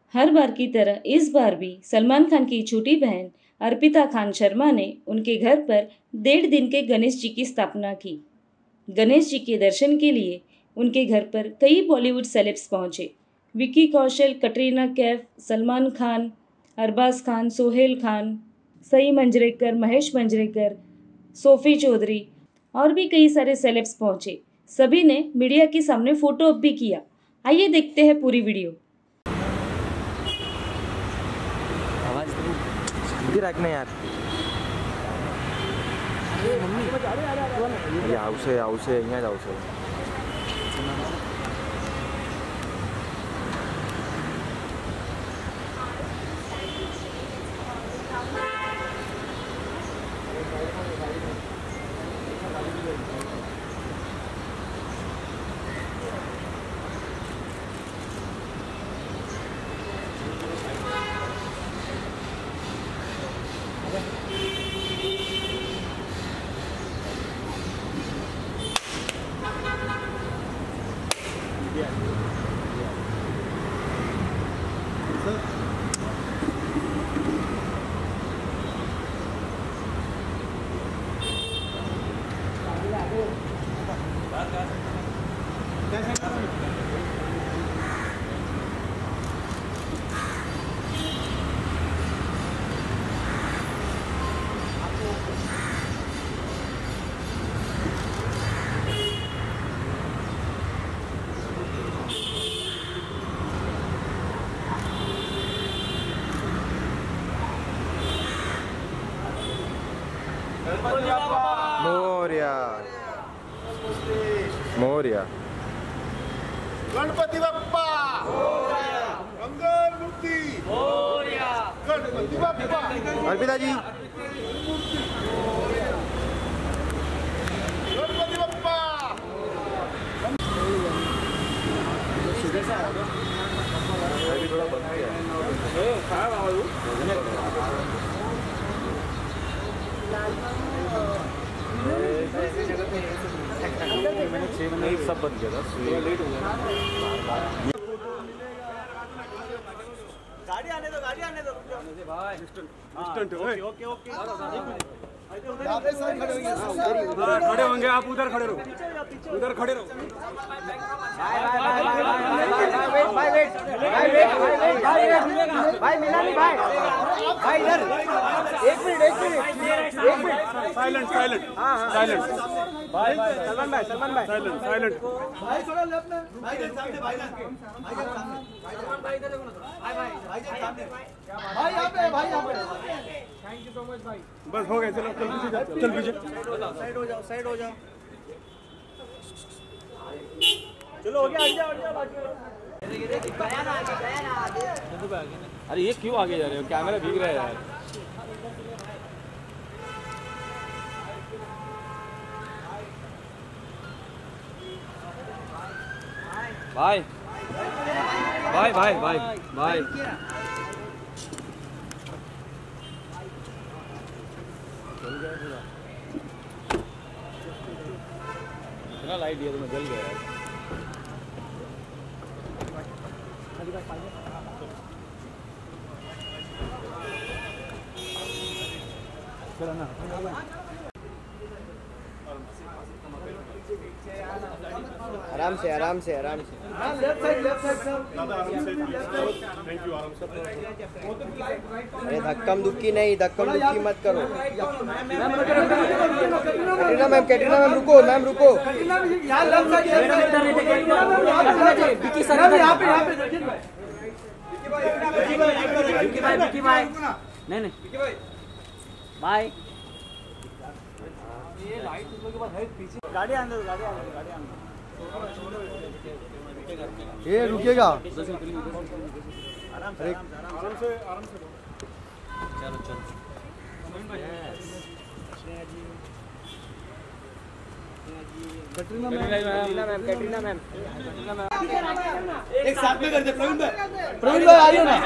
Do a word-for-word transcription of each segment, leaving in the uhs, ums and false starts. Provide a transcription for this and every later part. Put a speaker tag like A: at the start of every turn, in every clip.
A: हर बार की तरह इस बार भी सलमान खान की छोटी बहन अर्पिता खान शर्मा ने उनके घर पर डेढ़ दिन के गणेश जी की स्थापना की। गणेश जी के दर्शन के लिए उनके घर पर कई बॉलीवुड सेलेब्स पहुंचे। विक्की कौशल, कटरीना कैफ, सलमान खान, अरबाज खान, सोहेल खान, सई मंजरेकर, महेश मंजरेकर, सोफी चौधरी और भी कई सारे सेलेब्स पहुंचे। सभी ने मीडिया के सामने फोटो अप भी किया। आइए देखते हैं पूरी वीडियो।
B: रखना यार ये आवशे आवशे અહીંયા જ આવશે। मोरया मोरया
C: गणपति बप्पा मोरया, मंगल मूर्ति मोरया, गणपति बप्पा।
B: अर्पिता जी
C: गणपति बप्पा।
B: अभी थोड़ा बंद किया नहीं, सब बंद किया था। लेट हो गया।
D: गाड़ी आने दो, गाड़ी आने दो भाई।
C: Instant okay okay okay.
D: खड़े होंगे आप, उधर खड़े रहो, उधर खड़े रहो। भाई वेट भाई वेट भाई मिला नहीं भाई भाई इधर एक मिनट एक मिनट एक मिनट
C: साइलेंट साइलेंट साइलेंट
D: भाई सलमान भाई सलमान भाई
C: साइलेंट साइलेंट
D: भाई थोड़ा लेफ्ट में भाई के सामने भाई के सामने सलमान भाई इधर देखो ना भाई भाई भाई के सामने भाई यहां पे भाई यहां पे। थैंक यू सो मच भाई।
C: बस हो गया, चलो चल पीछे चल पीछे
D: साइड हो जाओ साइड हो जाओ। चलो हो गया, हट जाओ हट जाओ बाकी।
B: अरे ये क्यों आगे जा रहे हो? कैमरा भीग रहा है यार। भाई भाई भाई भाई भाई इतना लाइट दिया तो मैं जल गया यार।
D: आराम से आराम से आराम से left side left side sir
C: thank you. आराम से।
D: अरे धक्कम दुक्की नहीं, धक्कम दुक्की मत करो। कैटरीना मैम कैटरीना मैम रुको, मैम रुको। यहाँ लेफ्ट साइड विक्की सर यहाँ पे यहाँ पे देखिए भाई विक्की भाई विक्की भाई नहीं नहीं विक्की भाई भाई ये लाइट के बाद है पीछे। गाड़ी आने दो गाड़ी आने दो गाड़ी आने दो।
E: ये रुकेगा।
D: आराम से आराम से
C: आराम से आराम से
B: चलो चलो
E: कटरीना मैम
D: कैटरीना मैम
E: एक साथ में कर दे। प्रवीण भाई प्रवीण भाई आइए ना।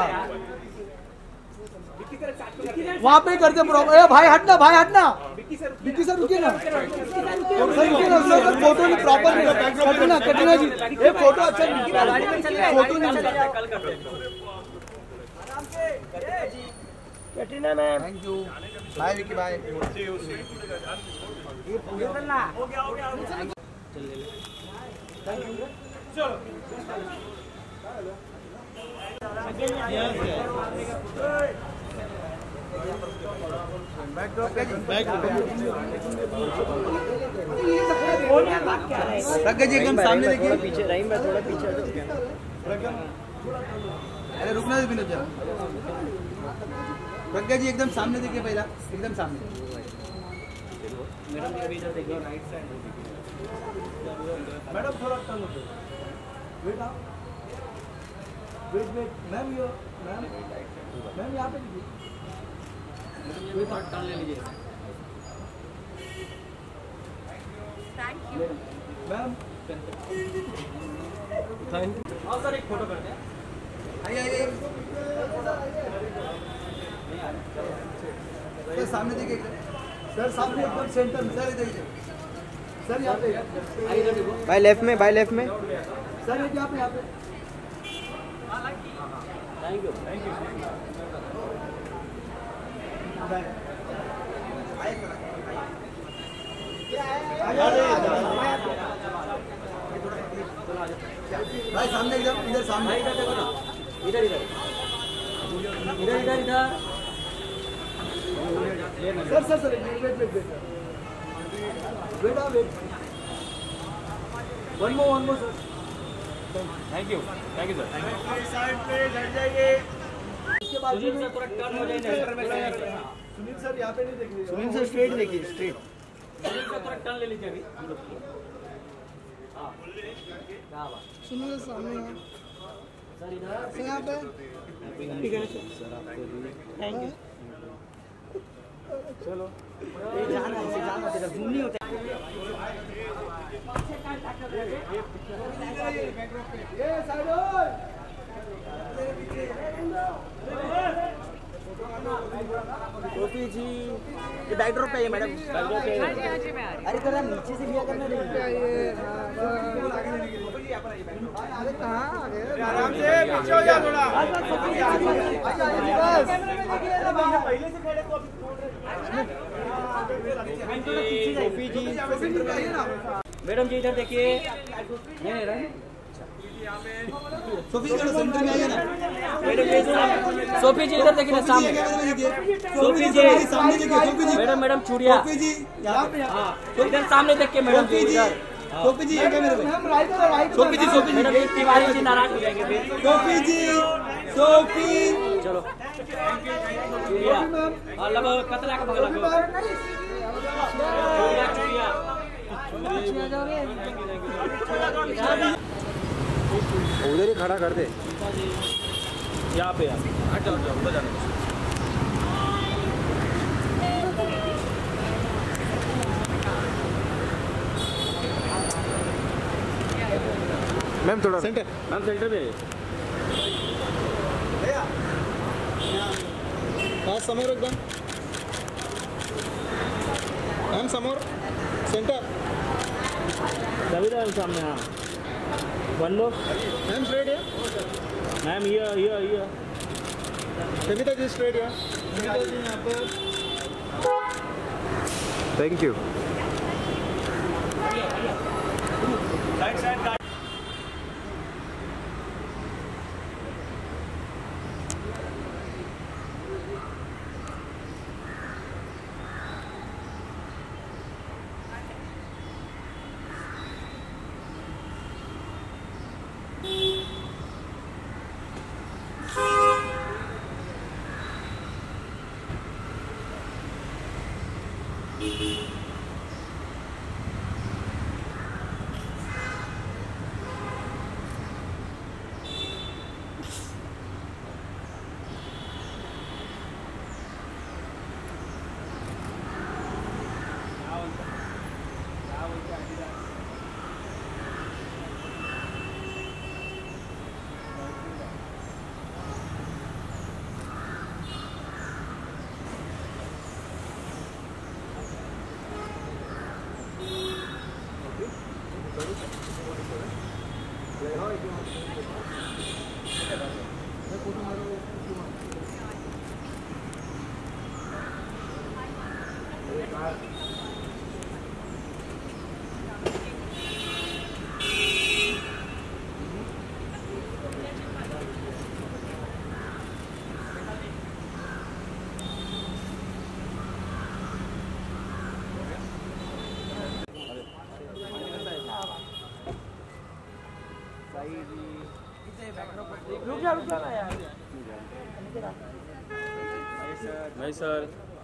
E: वहाँ पे करते प्रॉब्लम। ए भाई हटना भाई हटना। विक्की सर रुकिए ना सर रुकिए ना सर फोटो नहीं प्रॉपर नहीं। कटरीना कटरीना जी एक फोटो अच्छा फोटो नहीं।
D: Katrina ma'am
E: thank you bye Vicky bye Pragya ji एकदम सामने देखिए
D: पीछे रही मैं थोड़ा पीछे
E: अरे रुकना विनोद जी प्रज्ञा जी एकदम सामने देखिए पहला एकदम सामने
D: मैडम ये भी इधर देखिए राइट साइड
E: मैडम थोड़ा टर्न होते वेट आप wait wait ma'am yo ma'am ma'am यहाँ पे
D: वेट टर्न ले लीजिए
F: thank you
E: ma'am
D: thank you और सर एक फोटो करते हैं
E: आइए आइए सर सामने देखिए सर सामने एकदम सेंटर में सर इधर सर यहाँ पे
D: भाई लेफ्ट में भाई लेफ्ट में
E: सर यहाँ पे यहाँ पे
D: थैंक यू थैंक यू
E: भाई सामने एकदम इधर सामने
D: इधर देखो ना इधर इधर इधर इधर इधर
E: sir sir sir wait wait wait wait wait आ wait one more one more sir
B: thank you thank you sir
C: side पे हट जाइए
E: इसके बाद
D: सुनील सर थोड़ा टर्न हो जाए सेंटर में
E: सुनील सर यहाँ पे नहीं देखिए
D: सुनील सर स्ट्रेट देखिए स्ट्रेट सुनील सर थोड़ा टर्न ले लीजिए अभी हम लोग हां क्या बात
E: सुनील सर सामने यहाँ
D: सर इधर
E: सर यहाँ पे
D: ठीक है सर आपको थैंक यू
E: चलो
D: ये जाना है जाना है जूम नहीं होता
E: ये साइड ओए
D: टोपी जी ये बैकड्रॉप पे है मैडम बैकड्रॉप पे
F: हाँ जी हाँ जी मैं आ रही
D: अरे जरा नीचे से लिया करना नहीं
E: अरे कहाँ आ गए
C: आराम से पीछे हो जा थोड़ा
E: पहले से खड़े तो
D: टोपी जी मैडम जी इधर देखिए नहीं नहीं रहा
E: सोफी जरा सेंटर में आइए ना
D: मैडम जी सोफी जी इधर देखिए ना सामने
E: सोफी जी सामने देखिए सोफी जी
D: मैडम मैडम चूड़िया
E: सोफी जी यहाँ पे
D: हाँ इधर सामने देख के मैडम जी
E: सोफी जी
D: इधर
E: सोफी जी ये कैमरे पे सोफी जी सोफी जी
D: मैडम जी तिवारी जी नाराज हो जाएंगे फिर
E: सोफी जी सोफी
D: चलो चूड़िया और लगो कतरा का बगल लगो चूड़िया चूड़िया
C: उधर ही खड़ा कर दे
B: यहाँ पे यार हट जाओ जाओ उधर जाने
C: मैम थोड़ा
E: सेंटर
B: मैम सेंटर पे
E: पास समोर एकदम मैम समोर सेंटर
B: रविदा सामने हाँ वन मोर
E: मैम स्ट्रेट है
B: मैम ये ये ये
E: सविता जी स्ट्रेट है सविता जी यहाँ पर
C: थैंक यू
E: रुक जा रुक जा ना यार।
B: नहीं सर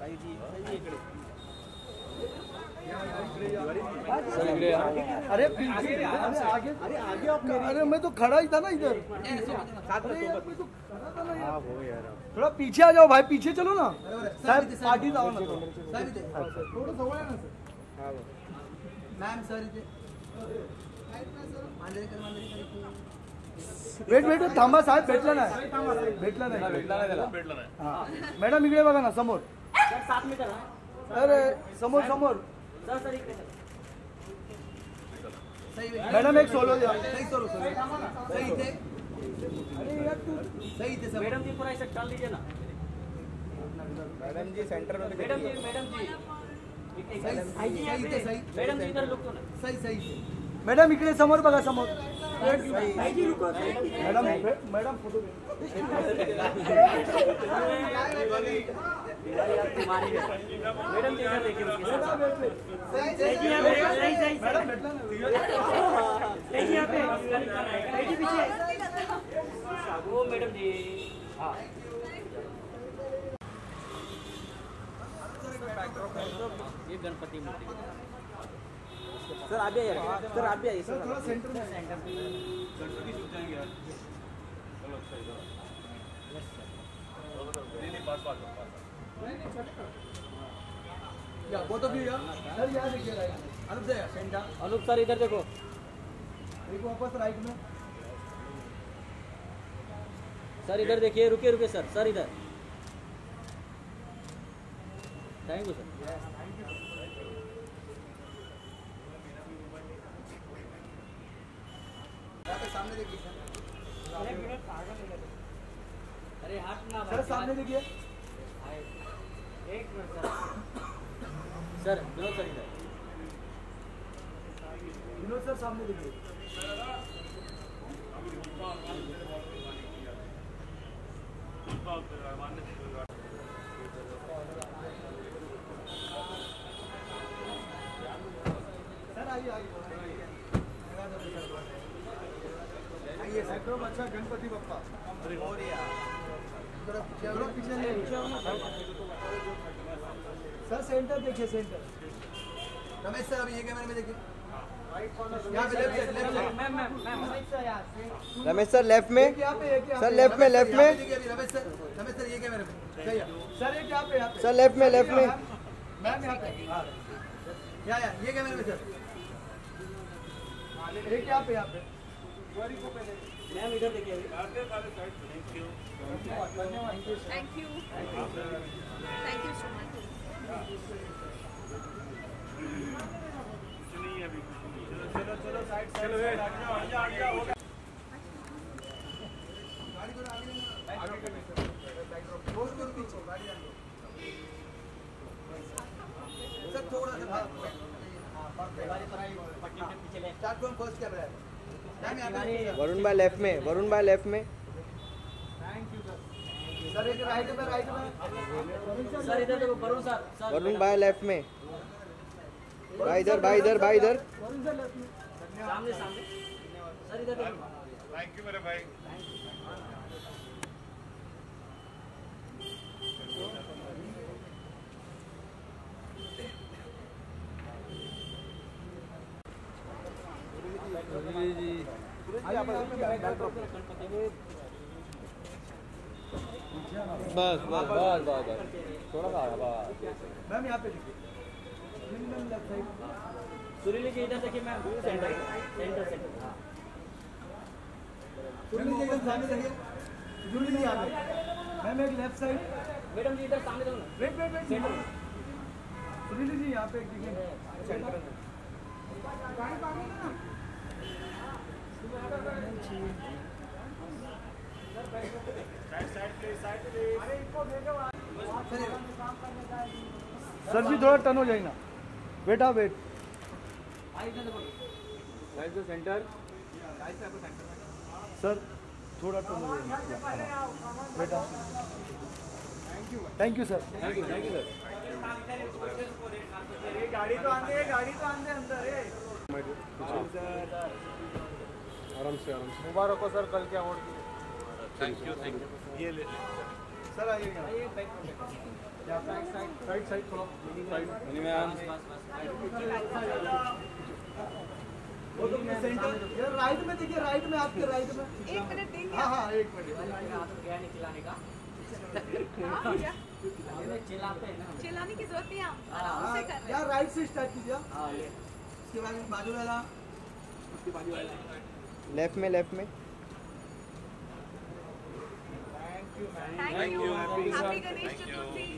B: सर इकडे या.
E: अरे पीछे अरे आगे अरे आगे आप अरे मैं तो खड़ा ही था ना इधर। अरे यार मैं तो खड़ा था ना यार। थोड़ा पीछे आ जाओ भाई, पीछे चलो ना साहब, पार्टी जाओ ना थोड़ा जवळ आहे ना सर। मॅम सर इथे वेट वेट थांबा साहेब, भेटला नाही भेटला नाही
B: भेटला नाही त्याला.
E: हा मॅडम इकडे बघा ना समोर। अरे समोर समोर मैडम एक सोलो द्या। सही सोलो सही थे। अरे यार तू सही थे। मैडम जी पूरा ऐसा डाल दीजिए ना।
C: मैडम जी सेंटर में
E: मैडम जी मैडम जी सही सही थे सही। मैडम जी इधर रुको ना। सही सही। मैडम इकडे समोर बघा समोर। मैडम मैडम फोटो मैडम इधर देखिए मैडम बैठना ना वो मैडम जी। हाँ ये गणपति मूर्ति सर आप भी आइए सर आप भी आइए सर थोड़ा सेंटर में सेंटर गणपति झुक जाएंगे यार। चलो अच्छा इधर नहीं नहीं पास पास या वो तो भी यार सर यार देखिए right Anup sir center Anup sir इधर देखो एक वापस राइट में सर इधर देखिए रुकिए रुकिए सर सर इधर थैंक यू सर। सामने देखिए अरे हाथ ना सर सामने देखिए एक minute sir sir Vinod sir इधर विनोद सर सामने देखिए। सर आइए आइए ये सेक्टर अच्छा गणपति बप्पा सर सेंटर देखिए सेंटर। रमेश सर अभी ये कैमरे में देखिए यहाँ पे left left
C: Ramesh sir left में सर लेफ्ट में लेफ्ट में
E: रमेश सर रमेश सर ये कैमरे में सर एक यहाँ पे
C: सर लेफ्ट में लेफ्ट में
E: मैम यहाँ पे या या ये कैमरे में सर एक यहाँ पे यहाँ पे मैम इधर देखिए
F: thank you thank you thank you so much.
E: चलो चलो साइड चलो गाड़ी को आगे सर थोड़ा सा स्टार्ट फ्रॉम फर्स्ट कैमरा है।
C: वरुण भाई लेफ्ट में वरुण भाई लेफ्ट में
E: थैंक यू सर। सर एक राइट में राइट में सर इधर देखो वरुण सर
C: वरुण भाई लेफ्ट में भाई इधर भाई इधर भाई इधर
E: वरुण सर लेफ्ट में सामने सामने सर इधर देखो।
B: थैंक यू मेरे भाई. बस बस बस बस थोड़ा सा आया बस.
E: मैम यहाँ पे देखिए सुरीली जी इधर देखिए मैम सेंटर सेंटर सेंटर हाँ सुरीली जी एकदम सामने देखिए सुरीली जी यहाँ पे मैम एक लेफ्ट साइड मैडम जी इधर सामने दो ना वेट वेट वेट सेंटर सुरीली जी यहाँ पे एक देखिए सेंटर गाड़ी पागल है ना side side please side please अरे इनको भेजो सर काम करने का सर जी थोड़ा टर्न हो जाए ना, बेटा वेट।
B: सेंटर
E: सर थोड़ा टर्न हो जाए बेटा। Thank you sir.
B: Thank you thank you sir.
D: गाड़ी तो आंदे गाड़ी तो आंदे अंदर है।
B: आराम से आराम से।
D: मुबारक हो सर कल के अवार्ड की।
B: Thank you thank you. ये ले
E: सर आइए साइड साइड थोड़ा साइड। वो तो सेंटर यार राइट में देखिए, राइट में आपके राइट में।
F: एक मिनट देंगे।
E: हाँ हाँ एक मिनट।
F: चिल्लाने की जरूरत नहीं है, हम आराम से कर रहे हैं।
E: यार राइट से स्टार्ट कीजिए। उसके बाद बाजू वाला, उसके बाजू वाला
C: लेफ्ट में लेफ्ट में।
F: Thank you. Happy Ganesh Chaturthi.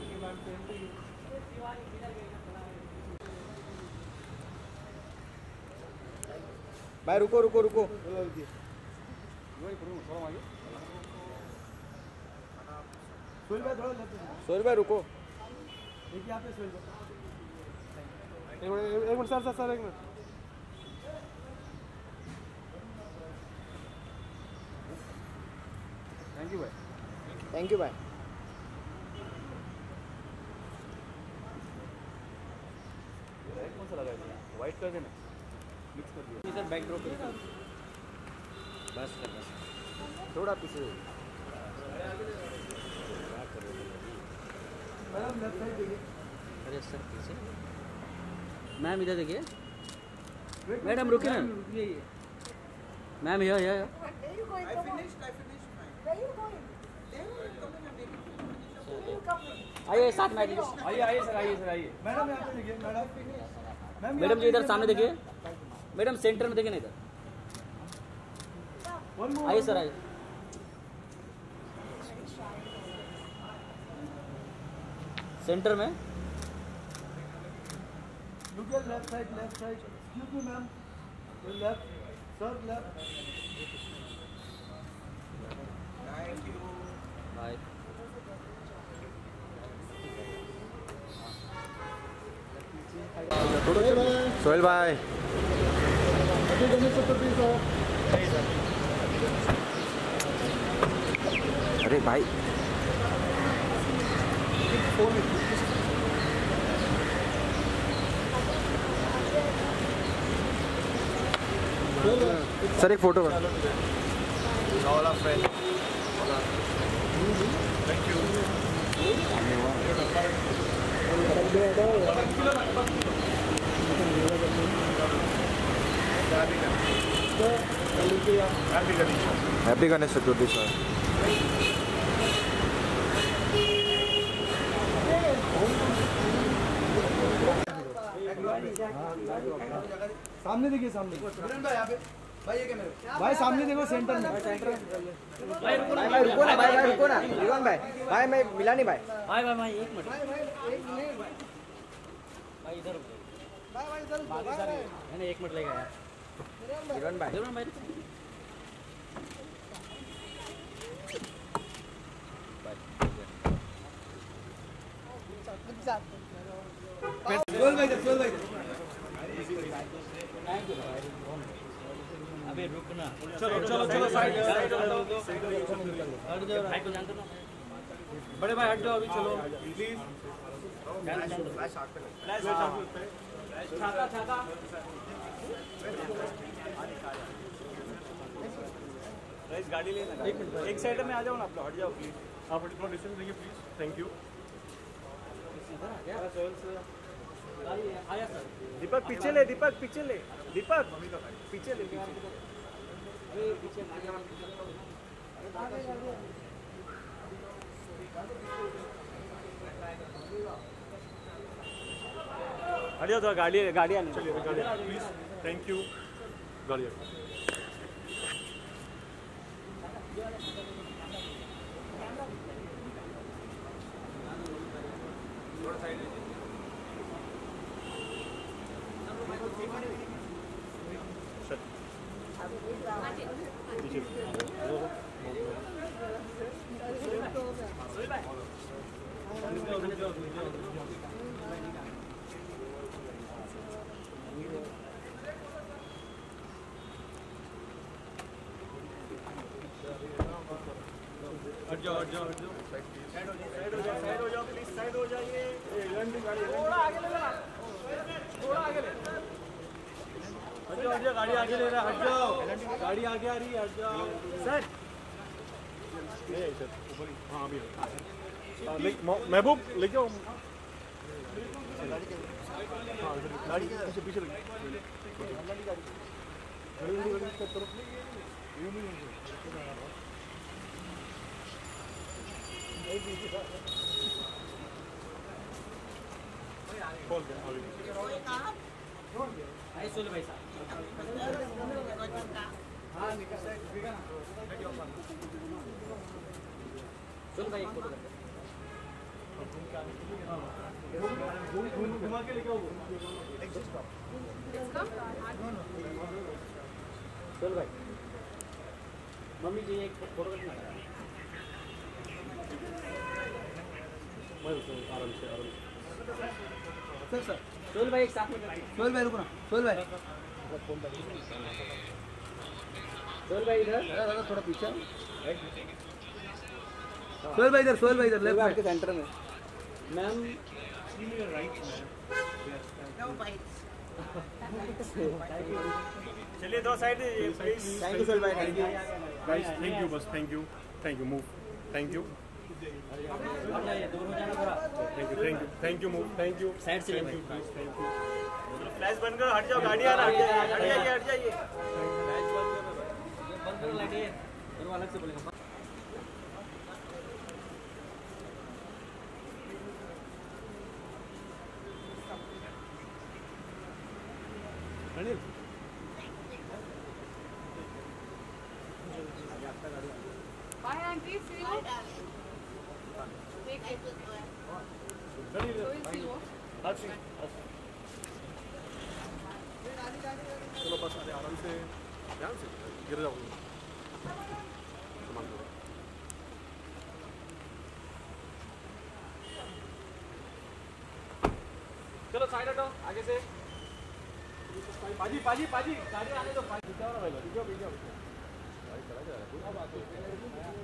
C: भाई रुको रुको रुको।
E: सोहेल भाई थोड़ा लेफ्ट में।
C: सोहेल भाई रुको।
E: देखिए यहाँ पे सोहेल भाई।
D: एक मिनट एक मिनट सर सर सर एक मिनट।
B: थैंक यू भाई।
C: थैंक यू भाई।
B: कौन सा लगा है? व्हाइट कर देना, मिक्स कर दिया। इधर बैक ड्रॉप बस कर बस
C: थोड़ा पीछे।
E: मैडम लेफ्ट साइड देखिए।
B: अरे सर पीछे। मैम इधर देखिए। मैडम रुकिए ना। मैम ये ये आइए साथ में आइए आइए आइए सर आइए सर आइए।
E: मैडम यहाँ पे देखिए। मैडम मैम
B: मैडम जी इधर सामने देखिए। मैडम सेंटर में देखिए ना इधर। आइए सर आइए। सेंटर में
E: look at left side left side. Excuse me ma'am, left sir left.
B: Bye.
C: Sohail भाई।
E: Happy Ganesh Chaturthi sir.
C: अरे भाई सर एक photo. Happy Ganesh Chaturthi sir.
E: सामने देखिए सामने। भाई यहाँ पे भाई ये कैमरा भाई सामने देखो सेंटर में।
C: भाई भाई रुको ना, भाई भाई रुको ना, रिवन भाई। भाई मैं मिला नहीं भाई।
B: भाई भाई भाई एक मिनट। भाई इधर
E: भाई भाई इधर
B: मैंने एक मिनट लेगा यार।
C: रिवन भाई।
B: जरूर भाई
E: सोहेल भाई सोहेल भाई।
B: अबे रुकना।
D: चलो चलो चलो साइड साइड
B: हट जाओ भाई को जानते ना।
D: बड़े भाई हट जाओ अभी। चलो प्लीज।
B: छाता छाता
D: गाइस गाड़ी लेना। एक साइड में आ जाओ ना आप लोग, हट जाओ प्लीज। आप थोड़ा डिस्टेंस देखिए प्लीज। Thank you.
B: आया सर।
D: दीपक पीछे ले, दीपक पीछे ले, दीपक पीछे ले। हट जाओ थोड़ा, गाड़ी गाड़ी आने चलिए गाड़ी प्लीज। Thank you. गाड़ी थोड़ा साइड हट जाओ हट जाओ हट जाओ साइड हो जाओ साइड हो जाओ साइड हो जाओ प्लीज साइड हो जाइए थोड़ा आगे ले लो थोड़ा आगे ले हट जाओ हट जाओ गाड़ी आगे ले रहा हट जाओ गाड़ी आगे आ रही है हट जाओ सर ये सर ऊपर हां अभी महबूब लेके आओ गाड़ी पीछे पीछे लगी गाड़ी गाड़ी गाड़ी करो ये नहीं बोल दे
B: आई सोल भाई साहब
D: हां निकल
B: सोल भाई एक फोटो करते
D: घूम घुमा के लेके आओ
B: सोल भाई मम्मी जी एक फोटो करना
D: आराम से आराम
E: सर सर
B: सोल भाई एक साथ में
E: सोहेल भाई रुको ना सोहेल भाई
B: सोल भाई इधर
E: दादा दादा थोड़ा पीछे सोहेल भाई इधर सोहेल भाई इधर लेफ्ट आपके सेंटर में
B: मैम
D: चलिए दो side please
E: thank you Sohail भाई thank you
D: guys thank you बस thank you thank you move thank you
B: हट जाइए दूर हो जाना थोड़ा
D: thank you thank you thank you move thank you
B: side से ले भाई
D: थैंक यू फ्लैश बंद करो हट जाओ गाड़ी आ रहा है हट जाइए हट जाइए
B: फ्लैश बंद करो बंद करो लाइट दोनों अलग से बोलेंगे
D: Anil
F: Bye, auntie. See you. Take care. We'll see you.
D: चलो बस अरे आराम से ध्यान से गिर जाओगे सामान दो चलो साइड हटो आगे से पाजी पाजी पाजी गाड़ी आने दो पाजी जाओ ना भाई जाओ जाओ गाड़ी चला जा रहा है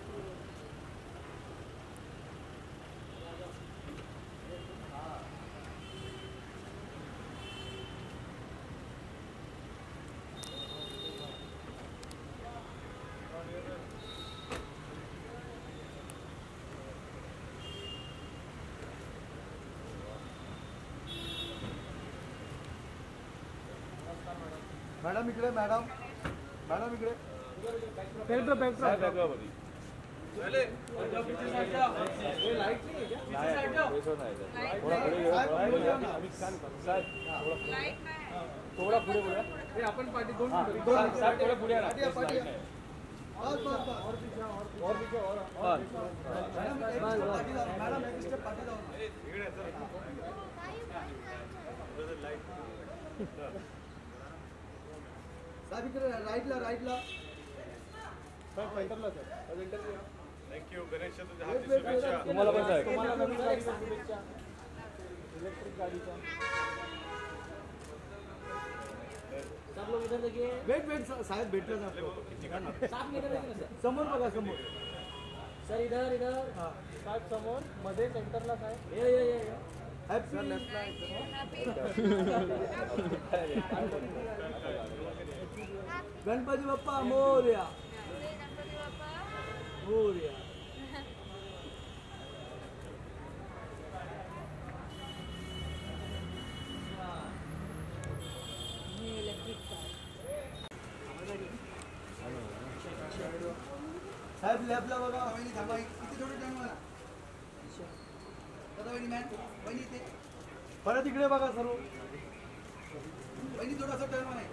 E: मॅडम इकडे मॅडम मॅडम इकडे बॅक बॅक
D: पहले पीछे साइड जाओ ये लाइट नहीं है क्या पीछे साइड जाओ
F: Light
D: लाइट
F: नहीं.
D: थोड़ा पुढे बोला ये अपन पार्टी दोन दोन साइड थोड़ा पुढे आ
E: पाठी बस बस बस और पीछे और
D: और पीछे और
E: और मॅडम एक स्टेप पाठी जाओ मॅडम एक स्टेप पाठी जाओ
D: इकडे सर लाइट
E: साहेब इकडे राईटला राईटला
D: सर सेंटरला sir center thank you Ganesh Chaturthi
E: wait,
D: हार्दिक
E: वेट, वेट.
D: शुभेच्छा
E: तुम्हाला पण साहेब.
D: तुम्हाला नवीन गाडीच्या शुभेच्छा इलेक्ट्रिक गाडीचा
B: सब लोग इधर देखिए
E: वेट वेट साहेब भेटलं ना
B: साथ में इधर देखिए ना सर
E: समोर बघा समोर
B: सर इधर इधर
E: हां
D: साहेब समोर मध्ये सेंटरला काय
B: ये ये ये
E: हॅपी गणपती बाप्पा मोरया मोरया साहेब लॅबला बघा
C: वहिनी थांबा किती थोडं टाइम मला दादा वहिनी मॅन वहिनी इथे
E: परत इकडे बघा सर्व
C: वहिनी थोडासा टाइम आहे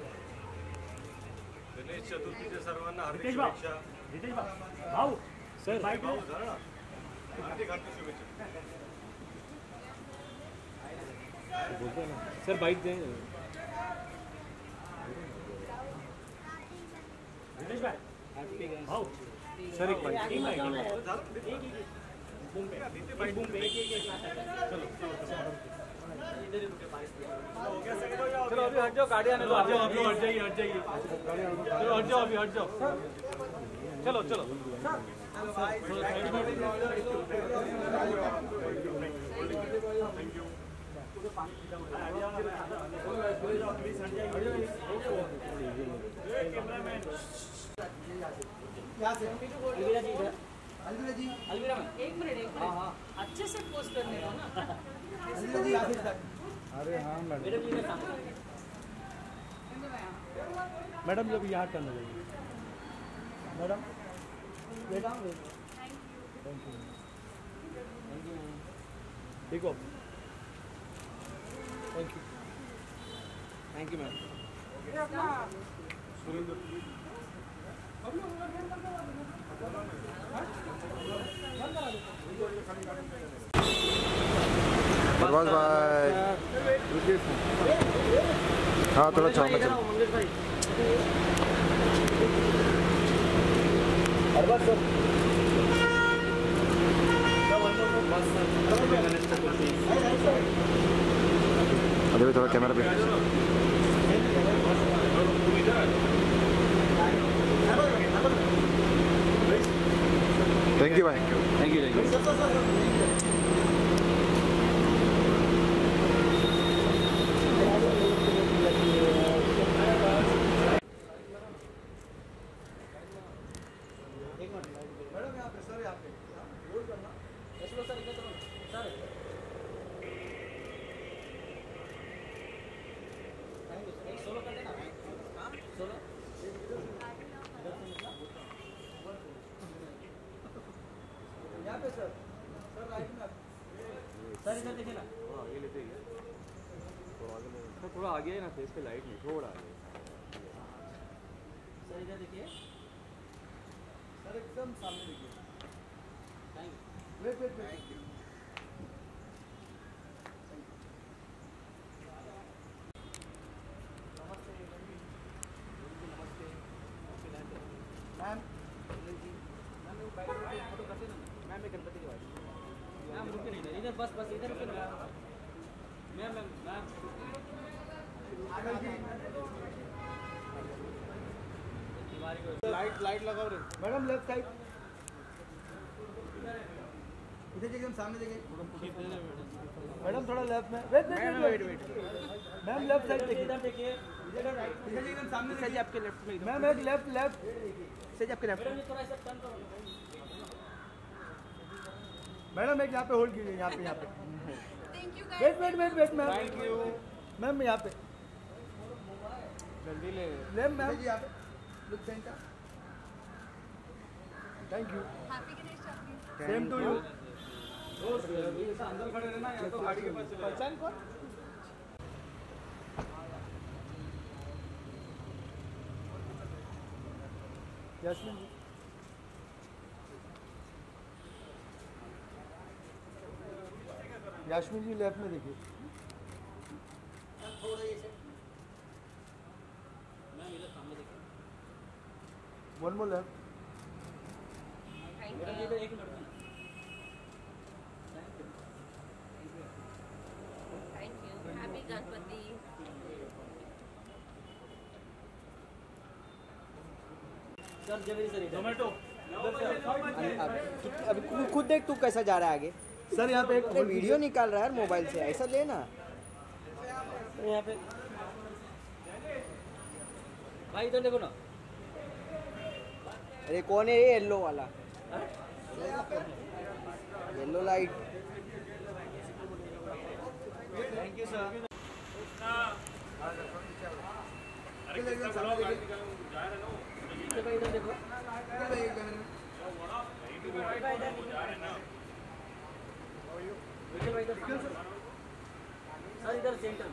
D: गणेश चतुर्थीच्या सर्वांना हार्दिक शुभेच्छा
E: रितेश भाऊ
D: सर भाऊ झालं ना हार्दिक हार्दिक शुभेच्छा बोलतोय ना सर बाईक दे
E: रितेश भाऊ सर एक बाईक
D: झालं बूम पे एक बूम पे चलो
B: इधर ही रुके बारिश
D: हो गया सेकंड हो जाओ
B: चलो अभी हट जाओ गाड़ी आने दो
D: हट जाओ अभी हट जाइए हट जाइए चलो हट जाओ अभी हट जाओ चलो चलो थैंक यू कैमरामैन
E: यहाँ से
B: अलविदा जी इधर
E: अलविदा जी
B: अलविदा में
F: एक मिनट एक
B: हाँ हाँ
F: मिनट अच्छे से पोस्ट करने दो ना
E: अलविदा जी यहाँ से
C: अरे हाँ मैडम
B: मैडम जी इधर सामने
C: मैडम जब यहाँ टर्न हो जाएगी
E: मैडम बेटा
C: थैंक यू ठीक हो thank you
E: thank you ma'am
C: Prabhas भाई हाँ थोड़ा छाव में चलो
B: मंगेश भाई
E: प्रभास सर
C: अभी भी थोड़ा कैमरा पे थैंक यू भाई
B: thank you thank you
E: madam यहाँ पे सर यहाँ पे होल्ड करना
B: ऐसे लो सर इधर चलो सर थैंक यू सर एक सोलो कर देना हाँ सोलो
E: यहाँ पे सर सर राइट में
B: सर इधर देखिए ना
C: आगे लेते हैं सर थोड़ा आगे है ना फेस पे लाइट नहीं थोड़ा आगे
B: सर इधर देखिए
E: सर एकदम सामने देखिए
B: thank you
E: wait wait wait ma'am
B: photo करते ना मैम मैं गणपति के बाद मैम रुके नहीं इधर इधर बस बस इधर रुके ना मैम मैम मैम तिवारी को
E: लाइट लाइट लगाओ रे मैडम लेफ्ट साइड इधर एकदम सामने देखिए मैडम थोड़ा लेफ्ट में wait wait wait ma'am left side देखिए
B: इधर देखिए
E: इधर राइट इधर एकदम सामने देखिए
B: आपके लेफ्ट में
E: मैम एक लेफ्ट लेफ्ट सही आपके लेफ्ट
B: मैडम थोड़ा ऐसा टर्न करो
E: मैडम एक यहाँ पे होल्ड कीजिए यहाँ पे यहाँ पे
F: thank you
E: wait wait wait wait ma'am
C: thank you
E: ma'am यहाँ पे
C: जल्दी ले
E: लेफ्ट मैम यहाँ पे look center thank you
F: happy Ganesh Chaturthi
E: same to you
D: अंदर खड़े रहना या तो गाड़ी के पास चले
E: पहचान कौन यास्मीन जी यास्मीन जी लेफ्ट में देखिए
B: मैम इधर सामने देखिए
E: one more left
F: thank
B: madam
F: you
B: इधर एक मिनट में
F: thank you happy Ganpati
B: sir जल्दी सर इधर
D: जोमेटो
C: अभी खुद- खुद देख तू कैसा जा रहा है आगे
E: सर यहाँ पे एक
C: अरे वीडियो निकाल रहा है यार मोबाइल से ऐसा लेना
B: यहाँ पे भाई इधर देखो ना
C: अरे कौन है ये येलो वाला yellow light
E: thank you sir
D: अरे कितना बड़ा गाड़ी निकालो जा रहे ना
B: देखो इधर देखो
D: जा रहे ना
B: देखिए भाई इधर सामने। सर इधर सेंटर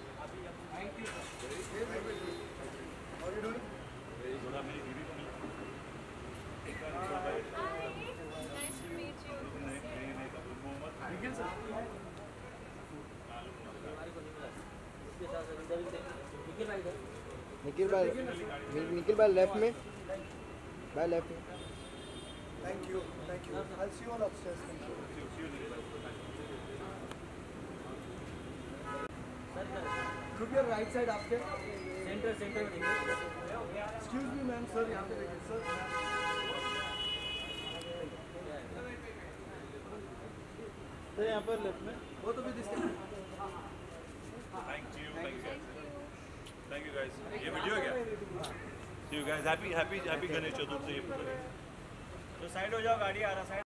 D: थोड़ा मेरी बीवी को
F: नाइस टू मीट यू
D: नहीं नहीं नहीं कबूल मोहम्मद निखिल सर
B: इसके साथ इधर भी देखिए निखिल भाई इधर
C: निखिल भाई नि- निखिल भाई लेफ्ट में भाई लेफ्ट में
E: Thank you. Thank you. I'll see you all upstairs. Thank you. Could be right side आपके.
B: सेंटर सेंटर में देखिए.
E: Excuse me, ma'am. Sir, यहाँ पे देखिए. Sir.
D: सर यहाँ पर लेफ्ट में.
E: वो तो भी दिखते हैं.
D: Thank you. Thank you. Thank you guys. ये वीडियो है क्या? See you guys. Happy happy happy Ganesh Chaturthi. तो साइड हो जाओ, गाड़ी आ रहा साइड.